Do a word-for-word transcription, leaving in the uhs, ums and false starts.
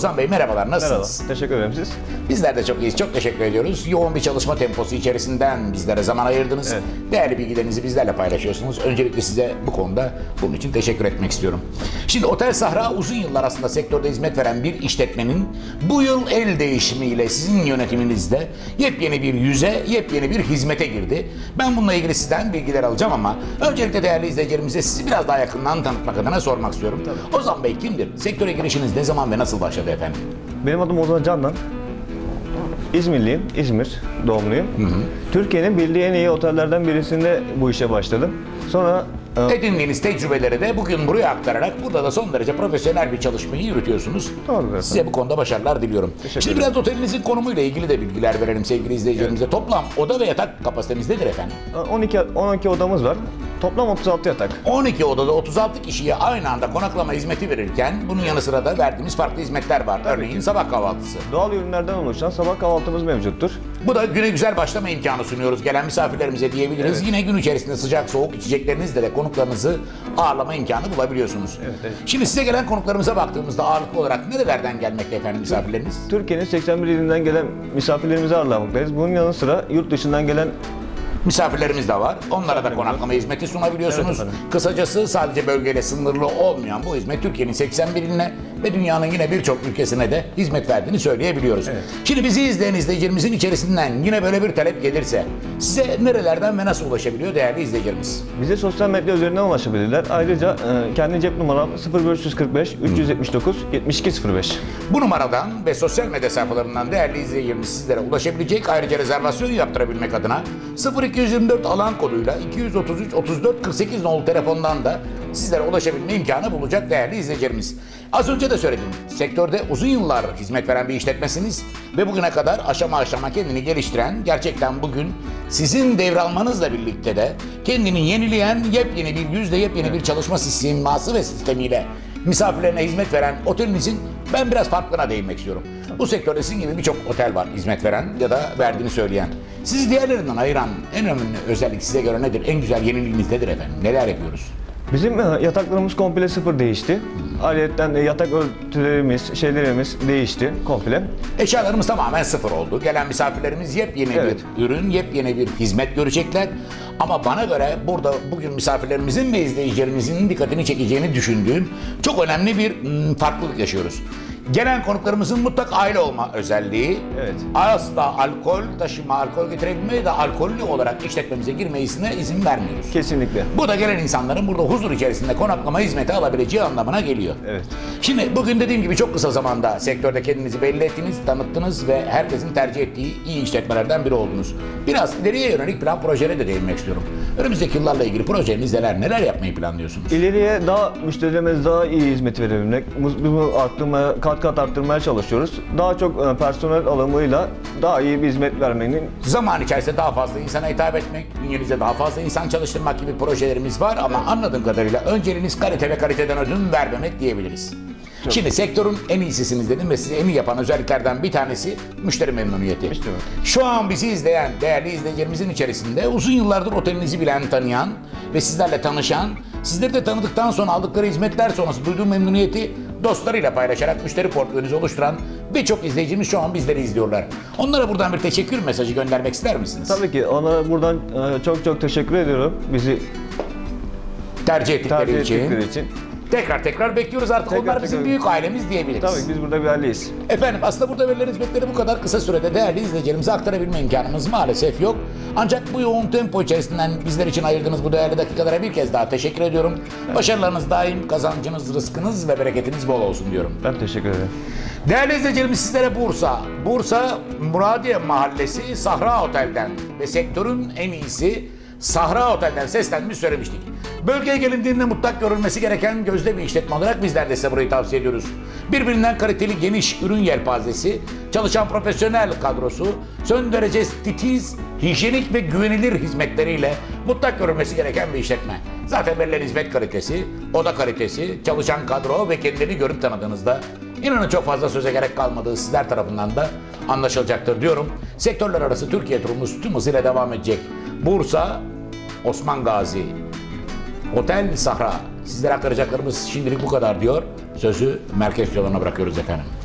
Ozan Bey merhabalar, nasılsınız? Merhaba, teşekkür ederim siz. Bizler de çok iyiyiz, çok teşekkür ediyoruz. Yoğun bir çalışma temposu içerisinden bizlere zaman ayırdınız. Evet. Değerli bilgilerinizi bizlerle paylaşıyorsunuz. Öncelikle size bu konuda bunun için teşekkür etmek istiyorum. Şimdi Otel Sahra uzun yıllar aslında sektörde hizmet veren bir işletmenin bu yıl el değişimiyle sizin yönetiminizde yepyeni bir yüze, yepyeni bir hizmete girdi. Ben bununla ilgili sizden bilgiler alacağım ama öncelikle değerli izleyicilerimize sizi biraz daha yakından tanıtmak adına sormak istiyorum. Tabii. Ozan Bey kimdir? Sektöre girişiniz ne zaman ve nasıl başladı efendim? Benim adım Ozan Candan. İzmirliyim, İzmir doğumluyum. Hı hı. Türkiye'nin bildiği en iyi otellerden birisinde bu işe başladım. Sonra edindiğiniz tecrübeleri de bugün buraya aktararak burada da son derece profesyonel bir çalışmayı yürütüyorsunuz. Doğru. Size bu konuda başarılar diliyorum. Şimdi biraz otelinizin konumuyla ilgili de bilgiler verelim sevgili izleyicilerimize. Evet. Toplam oda ve yatak kapasiteniz nedir efendim? on iki on iki odamız var. Toplam otuz altı yatak. on iki odada otuz altı kişiye aynı anda konaklama hizmeti verirken bunun yanı sıra da verdiğimiz farklı hizmetler var. Tabii Örneğin ki. sabah kahvaltısı. Doğal ürünlerden oluşan sabah kahvaltımız mevcuttur. Bu da güne güzel başlama imkanı sunuyoruz gelen misafirlerimize diyebiliriz. Evet. Yine gün içerisinde sıcak soğuk içeceklerinizle de konuklarınızı ağırlama imkanı bulabiliyorsunuz. Evet, evet. Şimdi size gelen konuklarımıza baktığımızda ağırlıklı olarak nerelerden gelmekte efendim misafirleriniz? Türkiye'nin seksen bir ilinden gelen misafirlerimizi ağırlamaktayız. Bunun yanı sıra yurt dışından gelen misafirlerimiz de var. Onlara da konaklama hizmeti sunabiliyorsunuz. Evet, kısacası sadece bölgeyle sınırlı olmayan bu hizmet Türkiye'nin seksen bir iline ve dünyanın yine birçok ülkesine de hizmet verdiğini söyleyebiliyoruz. Evet. Şimdi bizi izleyen izleyicilerimizin içerisinden yine böyle bir talep gelirse size nerelerden ve nasıl ulaşabiliyor değerli izleyicilerimiz? Bize sosyal medya üzerinden ulaşabilirler. Ayrıca e, kendi cep numaram sıfır beş kırk beş üç yüz yetmiş dokuz yetmiş iki sıfır beş. Bu numaradan ve sosyal medya sayfalarından değerli izleyicilerimiz sizlere ulaşabilecek. Ayrıca rezervasyon yaptırabilmek adına sıfır iki yirmi dört alan koduyla iki yüz otuz üç otuz dört kırk sekiz nolu telefondan da sizlere ulaşabilme imkanı bulacak değerli izleyicilerimiz. Az önce de söyledim. Sektörde uzun yıllar hizmet veren bir işletmesiniz ve bugüne kadar aşama aşama kendini geliştiren, gerçekten bugün sizin devralmanızla birlikte de kendini yenileyen yepyeni bir yüzde yepyeni bir çalışma sisteması ve sistemiyle misafirlerine hizmet veren otelinizin ben biraz farklına değinmek istiyorum. Bu sektörde sizin gibi birçok otel var hizmet veren ya da verdiğini söyleyen. Sizi diğerlerinden ayıran en önemli özellik size göre nedir? En güzel yeniliğiniz nedir efendim? Neler yapıyoruz? Bizim yataklarımız komple sıfır değişti. Ayrıca yatak örtülerimiz, şeylerimiz değişti komple. Eşyalarımız tamamen sıfır oldu. Gelen misafirlerimiz yepyeni evet. bir ürün, yepyeni bir hizmet görecekler. Ama bana göre burada bugün misafirlerimizin ve izleyicilerimizin dikkatini çekeceğini düşündüğüm çok önemli bir farklılık yaşıyoruz. Gelen konuklarımızın mutlak aile olma özelliği, evet. asla alkol taşıma, alkol getirebilmeyi de alkollü olarak işletmemize girmesine izin vermiyoruz. Kesinlikle. Bu da gelen insanların burada huzur içerisinde konaklama hizmeti alabileceği anlamına geliyor. Evet. Şimdi bugün dediğim gibi çok kısa zamanda sektörde kendinizi belli ettiniz, tanıttınız ve herkesin tercih ettiği iyi işletmelerden biri oldunuz. Biraz ileriye yönelik plan projelere de değinmek istiyorum. Önümüzdeki yıllarla ilgili projeniz neler, neler yapmayı planlıyorsunuz? İleriye daha müşterilerimize daha iyi hizmet verebilmek, bunu arttırmaya, kat kat arttırmaya çalışıyoruz. Daha çok personel alımıyla daha iyi bir hizmet vermenin... Zaman içerisinde daha fazla insana hitap etmek, bünyenizde daha fazla insan çalıştırmak gibi projelerimiz var ama evet. anladığım kadarıyla önceliğiniz kalite ve kaliteden ödün vermemek diyebiliriz. Çok. Şimdi sektörün en iyisisiniz dedim ve sizi en iyi yapan özelliklerden bir tanesi müşteri memnuniyeti. Müşteri. Şu an bizi izleyen değerli izleyicilerimizin içerisinde uzun yıllardır otelinizi bilen, tanıyan ve sizlerle tanışan, sizleri de tanıdıktan sonra aldıkları hizmetler sonrası duyduğu memnuniyeti dostlarıyla paylaşarak müşteri portföyünüzü oluşturan birçok izleyicimiz şu an bizleri izliyorlar. Onlara buradan bir teşekkür mesajı göndermek ister misiniz? Tabii ki. Onlara buradan çok çok teşekkür ediyorum. Bizi tercih ettikleri, tercih için. ettikleri için. Tekrar tekrar bekliyoruz artık. Tekrar, onlar bizim tekrar. büyük ailemiz diyebiliriz. Tabii biz burada bir aileyiz. Efendim aslında burada verilen hizmetleri bu kadar kısa sürede değerli izleyicilerimize aktarabilme imkanımız maalesef yok. Ancak bu yoğun tempo içerisinden bizler için ayırdığınız bu değerli dakikalara bir kez daha teşekkür ediyorum. Evet. Başarılarınız daim, kazancınız, rızkınız ve bereketiniz bol olsun diyorum. Ben teşekkür ederim. Değerli izleyicilerimiz sizlere Bursa, Bursa Muradiye Mahallesi Sahra Otel'den ve sektörün en iyisi Sahra Otel'den seslenmiş söylemiştik. Bölgeye gelindiğinde mutlak görülmesi gereken gözde bir işletme olarak bizler de size burayı tavsiye ediyoruz. Birbirinden kaliteli geniş ürün yelpazesi, çalışan profesyonel kadrosu, son derece titiz, hijyenik ve güvenilir hizmetleriyle mutlak görülmesi gereken bir işletme. Zaten verilen hizmet kalitesi, oda kalitesi, çalışan kadro ve kendilerini görüp tanıdığınızda İnanın çok fazla söze gerek kalmadığı sizler tarafından da anlaşılacaktır diyorum. Sektörler arası Türkiye turumuz tüm hızıyla devam edecek. Bursa, Osman Gazi, Otel Sahra. Sizlere aktaracaklarımız şimdilik bu kadar diyor. Sözü merkez yoluna bırakıyoruz efendim.